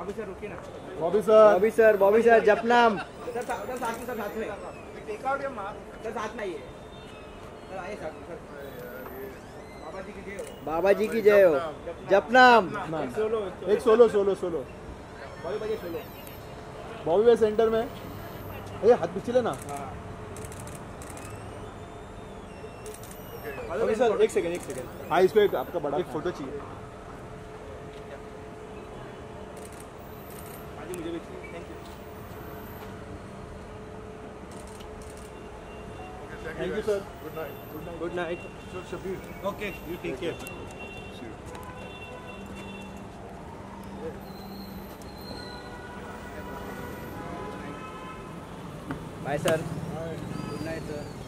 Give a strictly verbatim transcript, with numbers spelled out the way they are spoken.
Bobby sir रुकिए ना। Bobby sir Bobby sir Bobby sir जपनाम। सर साथ में साथ में टेक आउट या मार सर साथ में आइए सर, आइए साथ में सर। बाबा जी की जय हो। बाबा जी की जय हो। जपनाम। एक सोलो एक सोलो सोलो सोलो बॉबी बजे सोलो। बॉबी भाई सेंटर में। ये हाथ पीछे लेना। बॉबी सर एक सेकंड एक सेकंड। हाँ इसको एक आपका बड़ा एक फोटो चाहिए। मुझे भी चाहिए। Thank you. Thank you sir. Good night. Good night. Good night. Sir Shabir. Okay you take care. See you. Bye sir. Bye. Good night sir.